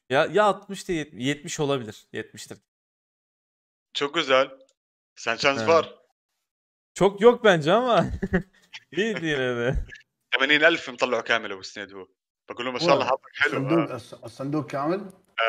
Ya 60 da 70 olabilir. 70'tir. Çok güzel. Sen şans He. var. Çok yok bence ama iyiydi yine de. 80,000 مطلعه كامل ابو سنيد هو. بقول له ما شاء الله هو حظك حلو. الصندوق الصندوق كامل.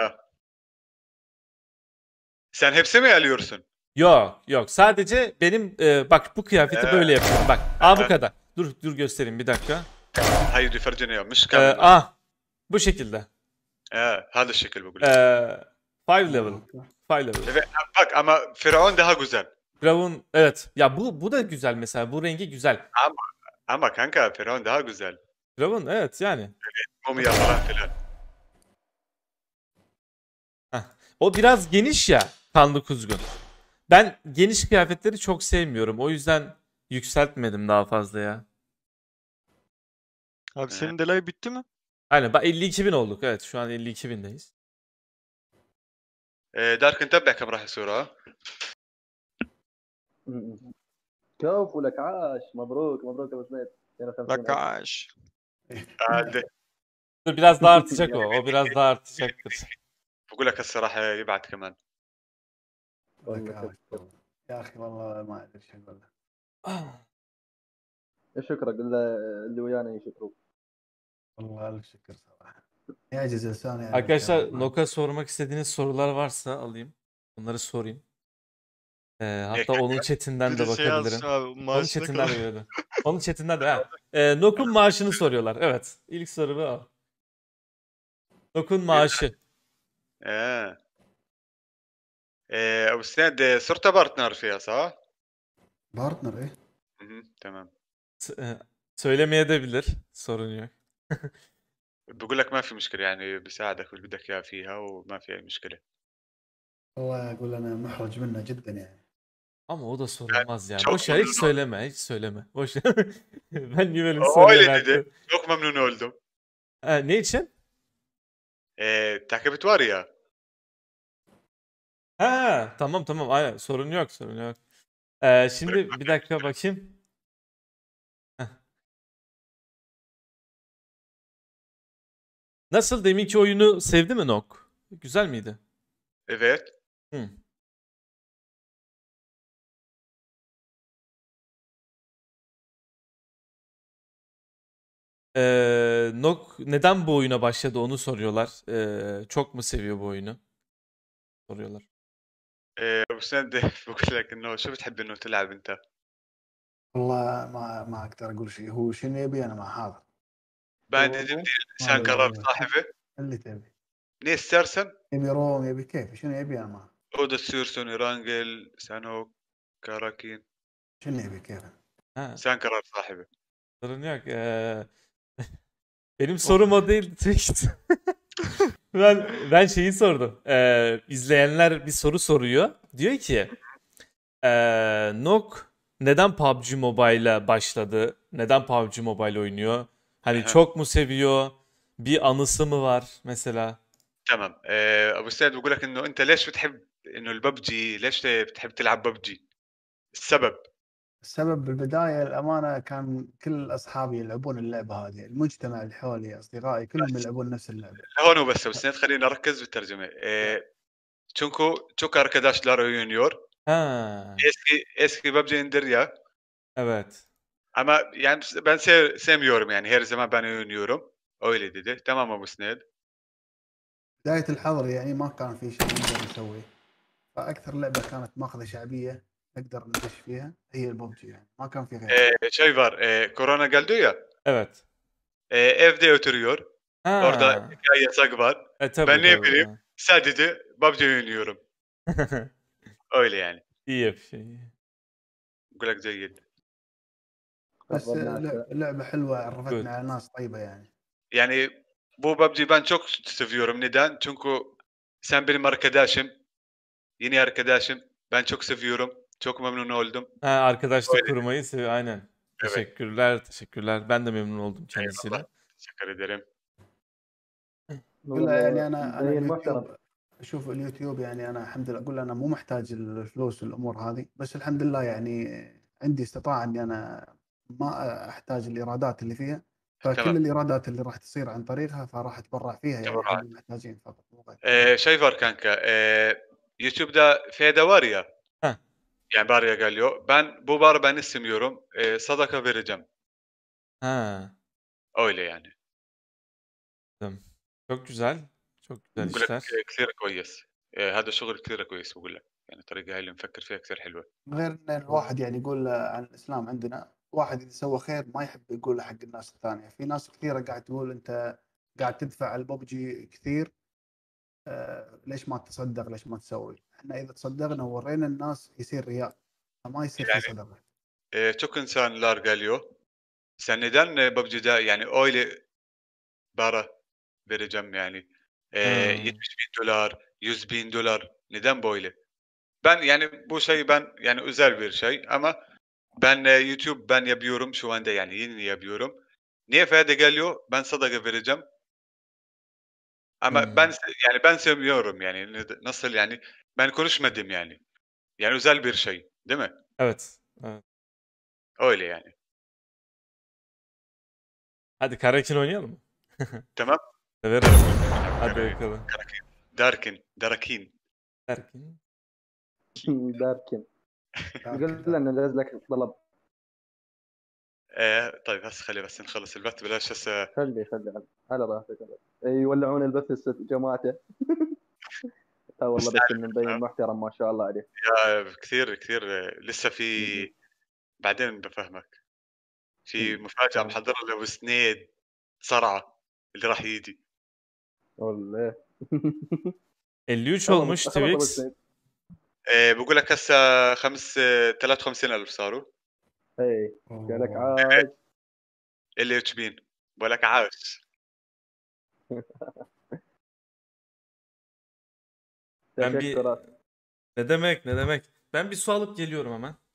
Sen hepsi mi alıyorsun? Yok. Sadece benim bak bu kıyafeti böyle yapıyorum. Bak. Bu kadar. Dur göstereyim bir dakika. هاي بدي فرجيني اياه مش كامل. Bu şekilde. هذا الشكل بقول لك. 5 level. 5 level. Evet, bak ama Firavun daha güzel. Firavun evet. Ya bu da güzel mesela. Bu rengi güzel. Ama kanka Firavun daha güzel. Firavun evet yani. Mumya falan filan. O biraz geniş ya kanlı kuzgun. Ben geniş kıyafetleri çok sevmiyorum. O yüzden yükseltmedim daha fazla ya. Abi senin delay bitti mi? Aynen bak 52.000 olduk. Evet şu an 52.000'deyiz. دارك نتبع كم راح يصير ها؟ كفو لك عاش مبروك مبروك يا ابو سنيد. Lakaş. Dur biraz daha artacak o. O biraz daha artacaktır. بقول لك الصراحه يبعت كمان. يا اخي والله ما ادري ايش اقول لك. شكرك اللي ويانا يشكروك. والله الف شكر صراحه. يعجز لساني يعني. Arkadaşlar Nok'a sormak istediğiniz sorular varsa alayım. Onları sorayım. Hatta onun chatinden de bakabilirim. Onun chatinden de gördüm. Onun chatinden de Nok'un maaşını soruyorlar. Evet. İlk soru bu. Nok'un maaşı. ابو سنيد صرت بارتنر فيها صح؟ بارتنر ايه؟ تمام. Söylemeye de bilir. Sorun yok. بقول لك ما في مشكله يعني بساعدك باللي بدك اياه فيها وما في اي مشكله. والله اقول انا محرج منه جدا yani. Ama o da sorulmaz yani. Boş ver hiç söyleme. Boş ver. Ben güvenim öyle dedi. Çok memnun oldum. Ne için? Takip var ya. Tamam. Aynen. Sorun yok. Şimdi bir dakika bakayım. Nasıl deminki oyunu sevdi mi Nok? Güzel miydi? Evet. Nok neden bu oyuna başladı onu soruyorlar. Çok mu seviyor bu oyunu? Soruyorlar. ابو سند بقول لك انه شو بتحب انه تلعب انت؟ والله ما اقدر اقول شيء. هو شنو يبي انا مع هذا. Ben dedim sen karar sahibi. اللي تبي. Ne istersen. يبي روم يبي كيف شنو يبي انا معه. O da Sürson, Rangel, Sanok, Karakin. شنو يبي كيف. Sen karar sahibi. Sorun yok. Benim sorum o değil. ben şeyi sordum. İzleyenler bir soru soruyor. Diyor ki Nok neden PUBG Mobile'a başladı? Neden PUBG Mobile oynuyor? Hani çok mu seviyor? Bir anısı mı var mesela? تمام. ابو سيد بقول لك انه انت ليش بتحب انه الببجي ليش بتحب تلعب ببجي؟ السبب بالبداية الأمانة كان كل أصحابي يلعبون اللعبة هذه. المجتمع اللي حولي أصدقائي كلهم يلعبون نفس اللعبة. هون بس سنيد خلينا نركز بالترجمة. Çok arkadaşlar oynuyor. Eski PUBG indir. Evet. Ama yani ben sevmiyorum yani her zaman ben oynuyorum. Öyle dedi. Tamam Abu Sneed. بداية الحظر يعني ما كان في شيء نقدر نسويه. فأكثر لعبة كانت ماخذة شعبية نقدر ندش فيها هي الببجي yani. ما كان في غيرها. Şey var. Korona geldi ya. Evet. Evde oturuyor. Orada yasak var. Ben ne bileyim. Sadece PUBG oynuyorum. öyle yani. İyi bir şey. بقول لك جيد. بس لعبة حلوة عرفتنا على ناس طيبة yani. Yani bu PUBG'yi ben çok seviyorum. Neden? Çünkü sen benim arkadaşım. Yeni arkadaşım. Ben çok seviyorum. Çok memnun oldum. Arkadaşlık kurmayı seviyor. Aynen. Evet. Teşekkürler. Ben de memnun oldum kendisiyle. Eyvallah. Teşekkür ederim. يعني أنا اليوتيوب أشوف اليوتيوب يعني أنا الحمد لله أقول أنا مو محتاج الفلوس والأمور هذه بس الحمد لله يعني عندي استطاعة إني أنا ما أحتاج الإيرادات اللي فيها فكل الإيرادات اللي راح تصير عن طريقها فراح أتبرع فيها يعني حق المحتاجين فقط مو Şey var kanka. YouTube'da F'de var ya. Heh. Yani Barya geliyor. Ben bu barı ben istemiyorum. Sadaka vereceğim. Ha. Öyle yani. Tamam. Çok güzel. Çok güzel بقول لك işler. كثير كويس. هذا شغل كثير كويس بقول لك. يعني الطريقة هاي اللي مفكر فيها كثير حلوة. غير ان الواحد يعني يقول عن الاسلام عندنا واحد اذا سوى خير ما يحب يقوله حق الناس الثانيه، في ناس كثيره قاعد تقول انت قاعد تدفع على الببجي كثير، ليش ما تصدق ليش ما تسوي؟ احنا اذا تصدقنا وورينا الناس يصير رياء، ما يصير في Yani صدقه. çok insanlar geliyor. Sen neden PUBG'de yani öyle para vereceğim yani? Ha. 70.000 dolar, 100.000 dolar. Neden böyle? Ben yani bu şey ben yani özel bir şey ama ben YouTube ben yapıyorum şu anda yani yeni yapıyorum. Niye fayda geliyor? Ben sadaka vereceğim. Ama ben yani ben sevmiyorum yani nasıl yani ben konuşmadım yani. Yani özel bir şey, değil mi? Evet. Evet. Öyle yani. Hadi Karakin oynayalım mı? Tamam. Severim. Hadi Yani, bakalım. Darakin. Karakin. داركن لكن قلت له انه نزل لك طلب. طيب هسه خلي بس نخلص البث بلاش هسه. خلي على راحتك. يولعون البث جماعته. والله بس انه مبين محترم ما شاء الله عليه. كثير كثير لسه في بعدين بفهمك. في مفاجأة محضر له سنيد صرعة اللي راح يجي. والله 53 olmuş Twix. بقول لك هسه 53,000 صاروا. اي قال لك عاش اللي يتشبين بقول لك عاش. Ben bir تشكرات. ne demek? Ben bir su alıp geliyorum hemen.